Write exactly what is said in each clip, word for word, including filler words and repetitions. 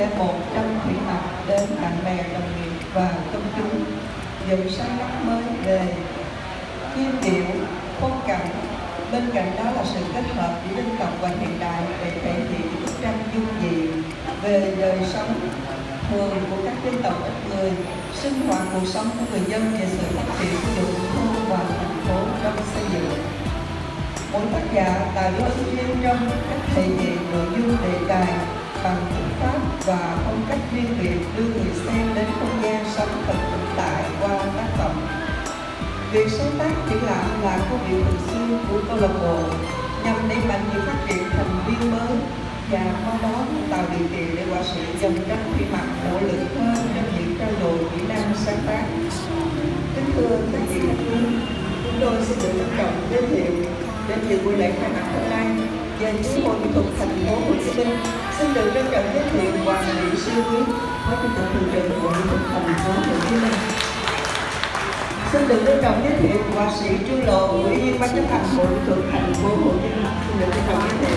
để một trăm thủy mặc đến bạn bè đồng nghiệp và công chúng dựng sáng tác mới về chiêm điệu phong cảnh. Bên cạnh đó là sự kết hợp giữa dân tộc và hiện đại để thể hiện bức tranh dung dị về đời sống thường của các dân tộc ít người, sinh hoạt cuộc sống của người dân và sự phát triển của đường thôn và thành phố trong xây dựng. Mỗi tác giả tạo dấu ấn riêng trong cách thể hiện nội dung đề tài bằng phương pháp và phong cách riêng biệt, đưa người xem đến không gian sống thật thực tại qua tác phẩm. Việc sáng tác triển lãm là công việc thường xuyên của câu lạc bộ nhằm đẩy mạnh việc phát triển thành viên mới và qua đó tạo điều kiện để họa sĩ dòng tranh thủy mặc nỗ lực hơn trong việc trao dồi kỹ năng sáng tác. Kính thưa các vị khách quý, chúng tôi xin được trân trọng giới thiệu đến dự buổi lễ khai mạc hôm nay về Chủ hội Mỹ thuật thành phố Hồ Chí Minh. Xin được trân trọng giới thiệu Hoàng Thị Siêu Quyết, Phó Chủ tịch Thường trực Hội Mỹ thuật thành phố Hồ Chí Minh. Xin được trân trọng giới thiệu họa sĩ Trương Lộ, Ủy viên Ban chấp hành Hội Mỹ thuật thành phố Hồ Chí Minh. Xin được trân trọng giới thiệu.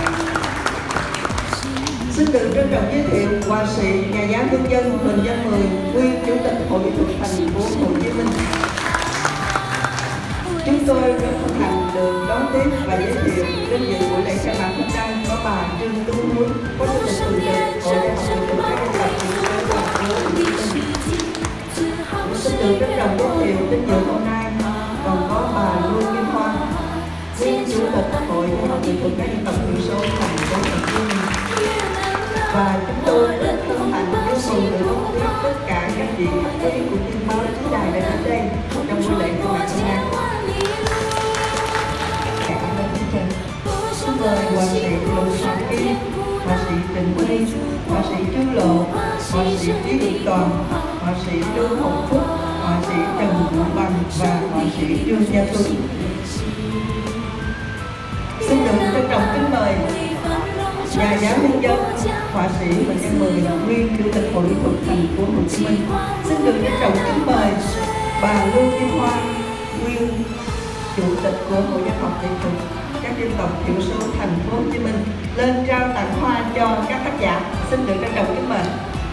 Xin được trân trọng giới thiệu họa sĩ nhà giáo nhân dân Huỳnh Văn Mười, nguyên Chủ tịch Hội Mỹ thuật thành phố Hồ Chí Minh. Chúng tôi rất hân hạnh được đón tiếp và giới thiệu đến dự buổi lễ khai mạc hôm nay có bà Trương Tú Huế, Phó Chủ tịch Thường trực Hội Đại học Mỹ thuật các dân tộc thiểu số thành phố Hồ Chí Minh. Xin được trân trọng giới thiệu đến dự hôm nay còn có bà Lưu Kim Hoa, nguyên Chủ tịch Hội Đại học Mỹ thuật các dân tộc thiểu số thành phố Hồ Chí Minh. Và chúng tôi rất hân hạnh với sự được đón tiếp tất cả các vị khách quý của chương báo chí đài đã đến đây trong buổi lễ khai mạc hôm nay. Xin mời họa sĩ Lục Hoàng Kim, họa sĩ Trịnh Huy, họa sĩ Trương Lộ, họa sĩ Lý Đức Toàn, họa sĩ Trương Hồng Phúc, họa sĩ Trần Vũ Bằng và họa sĩ Trương Gia Tuấn. Xin được trân trọng kính mời nhà giáo nhân dân, họa sĩ Huỳnh Văn Mười, nguyên Chủ tịch Hội Mỹ thuật thành phố Hồ Chí Minh. Xin được trân trọng kính mời bà Lưu Kim Hoa, nguyên Chủ tịch của Hội Văn học Nghệ thuật các dân tộc thiểu số thành phố Hồ Chí Minh lên trao tặng hoa cho các tác giả. Xin được trân trọng kính mời.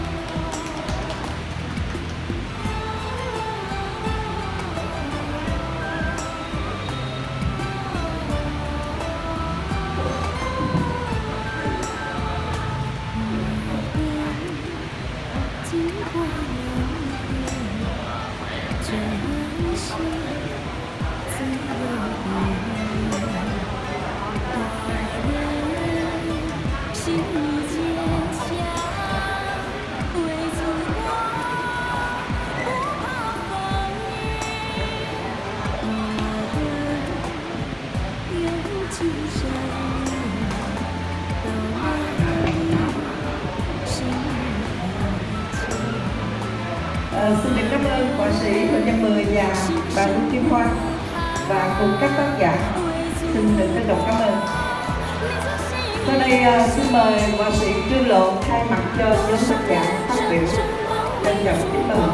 À, xin được cảm ơn họa sĩ Huỳnh Văn Mười và bà Lưu Kim Hoa và cùng các tác giả. Xin được trân trọng cảm ơn. Sau đây uh, xin mời họa sĩ Trương Lộ thay mặt cho nhóm tác giả phát biểu. Trân trọng kính mời.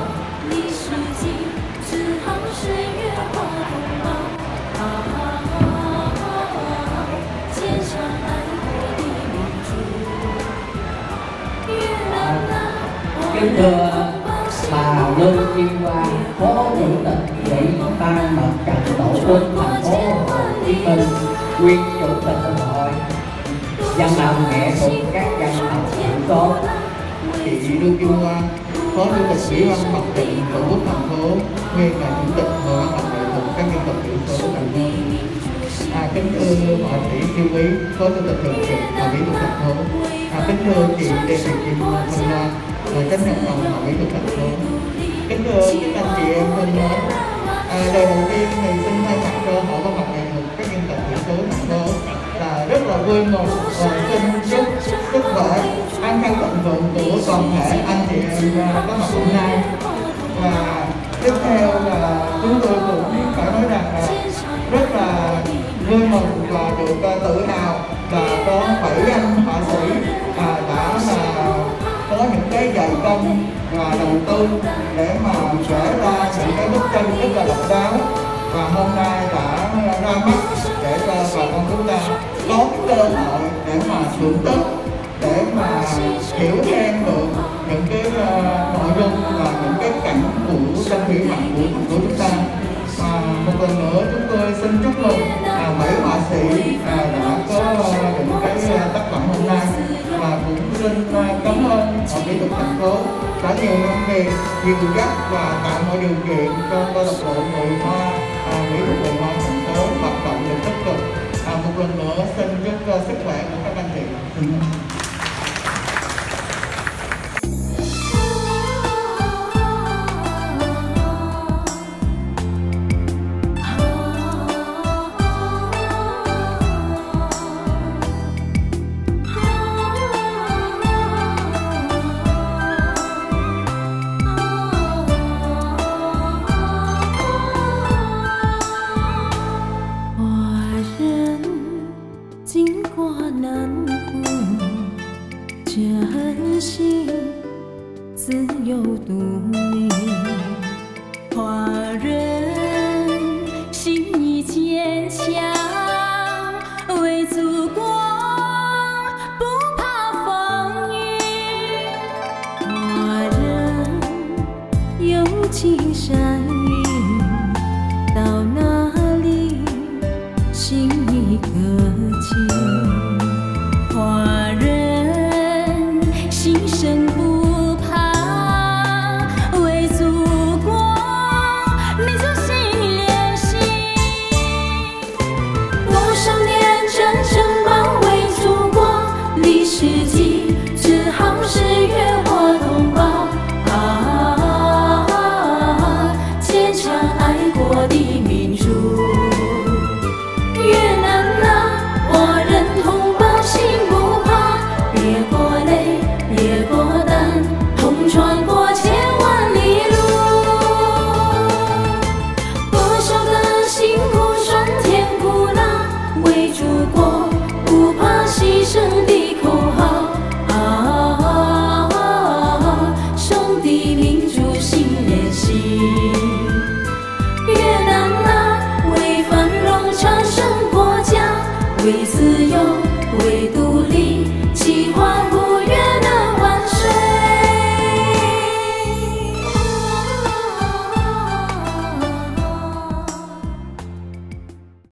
Kính thưa bà Lưu Kim Hoa, Phó Chủ tịch Ủy ban Mặt trận Tổ quốc thành phố Hồ Chí Minh, nguyên Chủ tịch Hội Văn học nghệ thuật các dân tộc thiểu số. Chị Lưu Kim Hoa, Phó Chủ tịch Ủy ban Mặt trận Tổ quốc thành phố, nguyên là Chủ tịch Hội Văn học nghệ thuật các dân tộc thiểu số thành phố. À, kính thưa họa sĩ Siêu Quý, Phó Chủ tịch Thường trực Hội Mỹ thuật thành phố. À, kính thưa chị Lê Thị Kim Hoa, chánh văn phòng Hội Mỹ thuật thành phố. Kính thưa các anh chị em thân mến, à, lời đầu tiên thì xin thay mặt cho Hội Văn học nghệ thuật các dân tộc thiểu số thành phố là rất là vui mừng và xin chúc sức khỏe, an khang thịnh vượng của toàn thể anh chị em có mặt hôm nay. Và tiếp theo là chúng tôi cũng phải nói rằng là rất là vui mừng và được tự hào là có bảy anh họa sĩ à, đã là có những cái dày công và đầu tư để mà vẽ ra những cái bức tranh rất là độc đáo, và hôm nay đã ra mắt để cho bà con chúng ta có cái cơ hội để mà thưởng thức, để mà hiểu thêm được lần nữa chúng tôi xin chúc mừng à, bảy họa sĩ à, đã có những cái tác phẩm hôm nay, và cũng xin cảm ơn Hội Mỹ thuật thành phố đã nhiều năm về dìu dắt và tạo mọi điều kiện cho câu lạc bộ người Hoa à, Mỹ thuật người Hoa thành phố hoạt động được tích cực. À, một lần nữa xin chúc uh, sức khỏe của các anh chị. 真心自有独立，华人心意坚强，为祖国不怕风雨。华人有情善意，到哪里心意可亲。华人心生不怕，为祖国民族心连心。多少年征程保卫祖国，历史记只好是越过同胞啊，坚强爱国的民族。越南啊，华人同胞心不怕，别过泪。别过